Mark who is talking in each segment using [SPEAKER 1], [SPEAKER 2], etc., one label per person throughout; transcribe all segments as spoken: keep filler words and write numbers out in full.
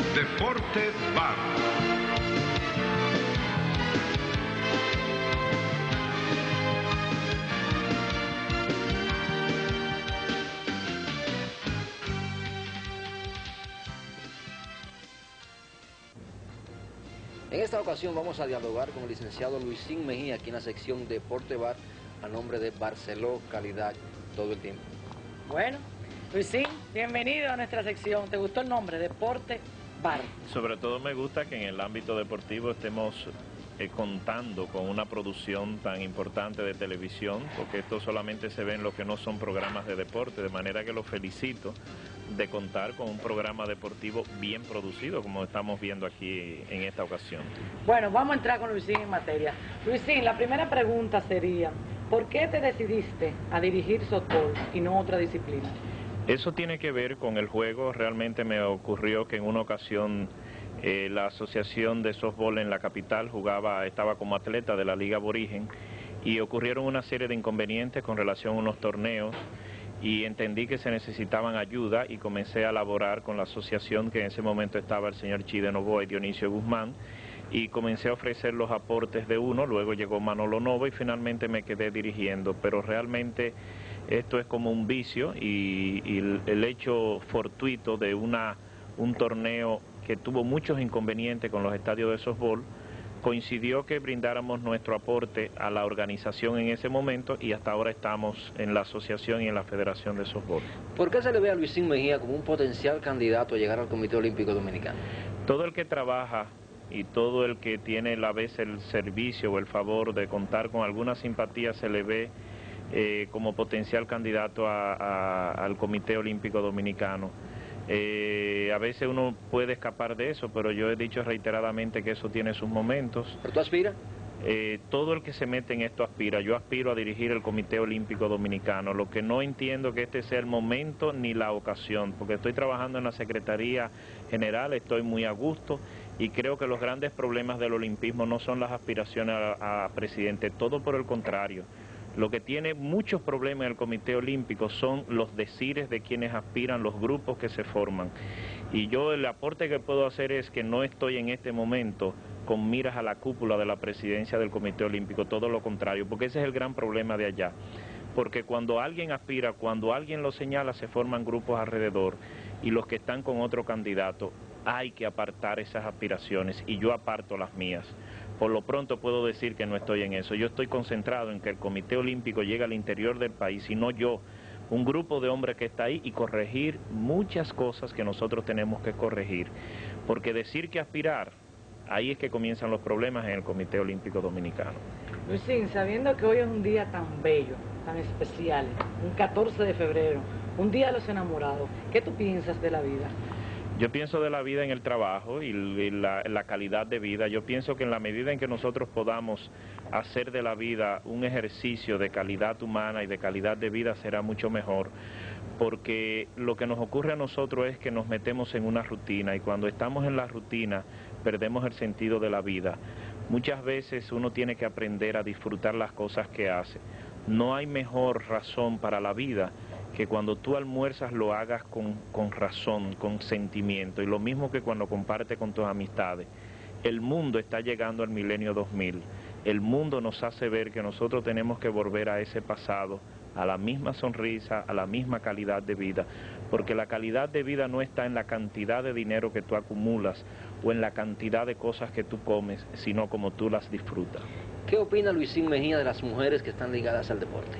[SPEAKER 1] Deporte Bar.
[SPEAKER 2] En esta ocasión vamos a dialogar con el licenciado Luisín Mejía, aquí en la sección Deporte Bar, a nombre de Barceló, calidad todo el tiempo.
[SPEAKER 3] Bueno, Luisín, bienvenido a nuestra sección. ¿Te gustó el nombre? Deporte Bar.
[SPEAKER 4] Sobre todo me gusta que en el ámbito deportivo estemos eh, contando con una producción tan importante de televisión, porque esto solamente se ve en lo que no son programas de deporte, de manera que lo felicito de contar con un programa deportivo bien producido, como estamos viendo aquí en esta ocasión.
[SPEAKER 3] Bueno, vamos a entrar con Luisín en materia. Luisín, la primera pregunta sería, ¿por qué te decidiste a dirigir softball y no otra disciplina?
[SPEAKER 4] Eso tiene que ver con el juego. Realmente me ocurrió que en una ocasión eh, la asociación de softball en la capital jugaba, estaba como atleta de la Liga Aborigen, y ocurrieron una serie de inconvenientes con relación a unos torneos, y entendí que se necesitaban ayuda y comencé a laborar con la asociación que en ese momento estaba el señor Chide Novoa y Dionisio Guzmán, y comencé a ofrecer los aportes de uno, luego llegó Manolo Nova y finalmente me quedé dirigiendo, pero realmente esto es como un vicio y, y el, el hecho fortuito de una, un torneo que tuvo muchos inconvenientes con los estadios de softball, coincidió que brindáramos nuestro aporte a la organización en ese momento y hasta ahora estamos en la asociación y en la Federación de Softball.
[SPEAKER 2] ¿Por qué se le ve a Luisín Mejía como un potencial candidato a llegar al Comité Olímpico Dominicano?
[SPEAKER 4] Todo el que trabaja y todo el que tiene a la vez el servicio o el favor de contar con alguna simpatía se le ve eh, como potencial candidato a, a, al Comité Olímpico Dominicano. Eh, a veces uno puede escapar de eso, pero yo he dicho reiteradamente que eso tiene sus momentos.
[SPEAKER 2] ¿Pero tú aspiras?
[SPEAKER 4] Eh, todo el que se mete en esto aspira. Yo aspiro a dirigir el Comité Olímpico Dominicano. Lo que no entiendo que este sea el momento ni la ocasión, porque estoy trabajando en la Secretaría General, estoy muy a gusto y creo que los grandes problemas del olimpismo no son las aspiraciones a, a presidente, todo por el contrario. Lo que tiene muchos problemas en el Comité Olímpico son los decires de quienes aspiran, los grupos que se forman. Y yo el aporte que puedo hacer es que no estoy en este momento con miras a la cúpula de la presidencia del Comité Olímpico, todo lo contrario, porque ese es el gran problema de allá. Porque cuando alguien aspira, cuando alguien lo señala, se forman grupos alrededor y los que están con otro candidato, hay que apartar esas aspiraciones y yo aparto las mías. Por lo pronto puedo decir que no estoy en eso. Yo estoy concentrado en que el Comité Olímpico llegue al interior del país y no yo, un grupo de hombres que está ahí y corregir muchas cosas que nosotros tenemos que corregir. Porque decir que aspirar, ahí es que comienzan los problemas en el Comité Olímpico Dominicano.
[SPEAKER 3] Luisín, sabiendo que hoy es un día tan bello, tan especial, un catorce de febrero, un día de los enamorados, ¿qué tú piensas de la vida?
[SPEAKER 4] Yo pienso de la vida en el trabajo y la, la calidad de vida. Yo pienso que en la medida en que nosotros podamos hacer de la vida un ejercicio de calidad humana y de calidad de vida será mucho mejor, porque lo que nos ocurre a nosotros es que nos metemos en una rutina y cuando estamos en la rutina perdemos el sentido de la vida. Muchas veces uno tiene que aprender a disfrutar las cosas que hace. No hay mejor razón para la vida que cuando tú almuerzas lo hagas con, con razón, con sentimiento, y lo mismo que cuando compartes con tus amistades. El mundo está llegando al milenio dos mil, el mundo nos hace ver que nosotros tenemos que volver a ese pasado, a la misma sonrisa, a la misma calidad de vida, porque la calidad de vida no está en la cantidad de dinero que tú acumulas o en la cantidad de cosas que tú comes, sino como tú las disfrutas.
[SPEAKER 2] ¿Qué opina Luisín Mejía de las mujeres que están ligadas al deporte?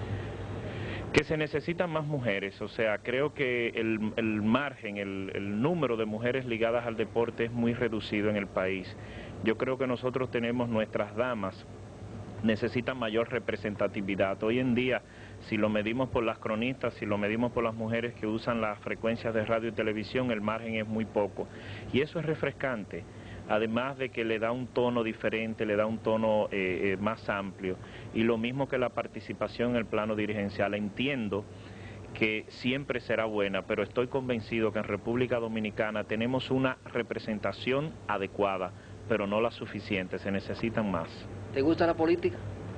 [SPEAKER 4] Que se necesitan más mujeres, o sea, creo que el, el margen, el, el número de mujeres ligadas al deporte es muy reducido en el país. Yo creo que nosotros tenemos, nuestras damas necesitan mayor representatividad. Hoy en día, si lo medimos por las cronistas, si lo medimos por las mujeres que usan las frecuencias de radio y televisión, el margen es muy poco. Y eso es refrescante. Además de que le da un tono diferente, le da un tono eh, eh, más amplio, y lo mismo que la participación en el plano dirigencial. Entiendo que siempre será buena, pero estoy convencido que en República Dominicana tenemos una representación adecuada, pero no la suficiente, se necesitan más.
[SPEAKER 2] ¿Te gusta la política?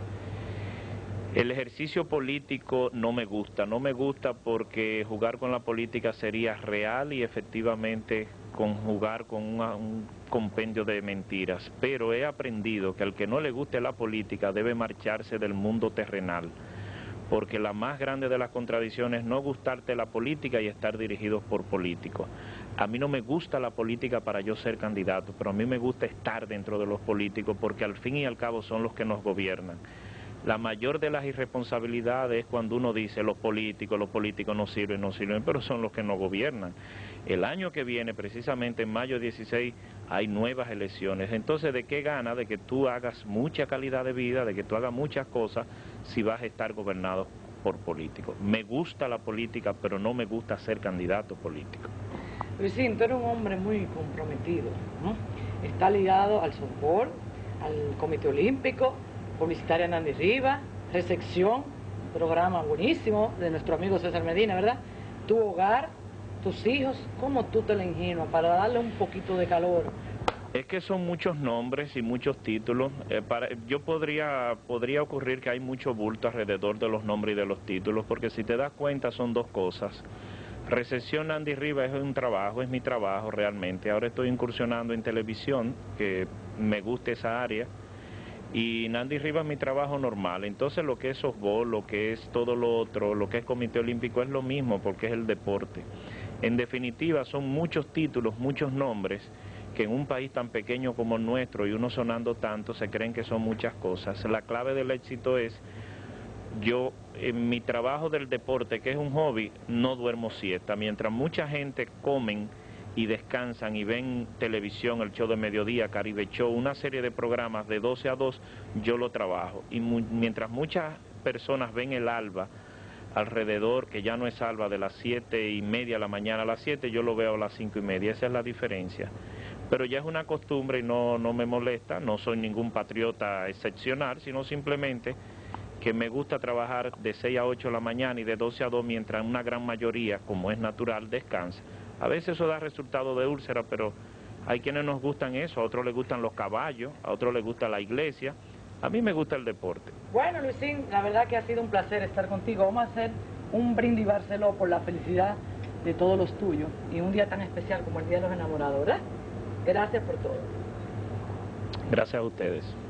[SPEAKER 4] El ejercicio político no me gusta, no me gusta porque jugar con la política sería real y efectivamente conjugar con una, un compendio de mentiras, pero he aprendido que al que no le guste la política debe marcharse del mundo terrenal, porque la más grande de las contradicciones es no gustarte la política y estar dirigidos por políticos. A mí no me gusta la política para yo ser candidato, pero a mí me gusta estar dentro de los políticos porque al fin y al cabo son los que nos gobiernan. La mayor de las irresponsabilidades es cuando uno dice los políticos, los políticos no sirven, no sirven, pero son los que nos gobiernan. El año que viene, precisamente en mayo dieciséis, hay nuevas elecciones. Entonces, ¿de qué gana? De que tú hagas mucha calidad de vida, de que tú hagas muchas cosas si vas a estar gobernado por políticos. Me gusta la política, pero no me gusta ser candidato político.
[SPEAKER 3] Luisín, tú eres un hombre muy comprometido, ¿no? Está ligado al softball, al Comité Olímpico, publicitaria Nandy Rivas, recepción, programa buenísimo de nuestro amigo César Medina, ¿verdad? Tu hogar, tus hijos, ¿cómo tú te la ingenias para darle un poquito de calor?
[SPEAKER 4] Es que son muchos nombres y muchos títulos. Eh, para, yo podría, podría ocurrir que hay mucho bulto alrededor de los nombres y de los títulos, porque si te das cuenta son dos cosas. Recepción Nandy Rivas es un trabajo, es mi trabajo realmente. Ahora estoy incursionando en televisión, que me gusta esa área. Y Nandy Rivas es mi trabajo normal. Entonces lo que es softball, lo que es todo lo otro, lo que es Comité Olímpico es lo mismo porque es el deporte. En definitiva son muchos títulos, muchos nombres que en un país tan pequeño como el nuestro y uno sonando tanto se creen que son muchas cosas. La clave del éxito es, yo en mi trabajo del deporte, que es un hobby, no duermo siesta. Mientras mucha gente comen y descansan y ven televisión, el show de mediodía, Caribe Show, una serie de programas de doce a dos, yo lo trabajo. Y mu mientras muchas personas ven el alba alrededor, que ya no es alba de las siete y media de la mañana a las siete, yo lo veo a las cinco y media, esa es la diferencia. Pero ya es una costumbre y no, no me molesta, no soy ningún patriota excepcional, sino simplemente que me gusta trabajar de seis a ocho de la mañana y de doce a dos, mientras una gran mayoría, como es natural, descansa. A veces eso da resultado de úlcera, pero hay quienes nos gustan eso, a otros les gustan los caballos, a otros les gusta la iglesia, a mí me gusta el deporte.
[SPEAKER 3] Bueno, Luisín, la verdad que ha sido un placer estar contigo. Vamos a hacer un brindis Barceló por la felicidad de todos los tuyos y un día tan especial como el Día de los Enamorados, ¿verdad? Gracias por todo.
[SPEAKER 4] Gracias a ustedes.